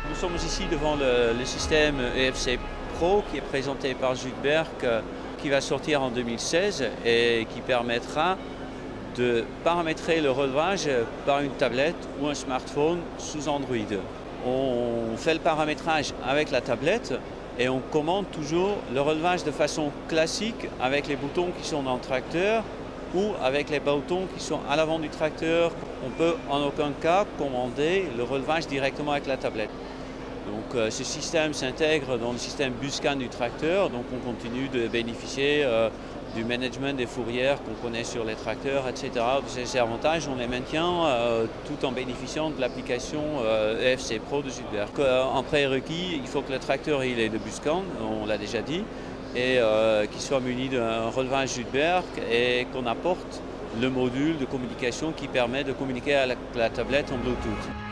Nous sommes ici devant le système EFC Pro qui est présenté par Zuckerberg, qui va sortir en 2016 et qui permettra de paramétrer le relevage par une tablette ou un smartphone sous Android. On fait le paramétrage avec la tablette et on commande toujours le relevage de façon classique avec les boutons qui sont dans le tracteur ou avec les boutons qui sont à l'avant du tracteur. On ne peut en aucun cas commander le relevage directement avec la tablette. Donc ce système s'intègre dans le système Buscan du tracteur, donc on continue de bénéficier du management des fourrières qu'on connaît sur les tracteurs, etc. Ces avantages, on les maintient tout en bénéficiant de l'application EFC Pro de Zuckerberg. En prérequis, il faut que le tracteur il ait de Buscan, on l'a déjà dit, et qu'il soit muni d'un relevage Zuckerberg et qu'on apporte le module de communication qui permet de communiquer avec la tablette en Bluetooth.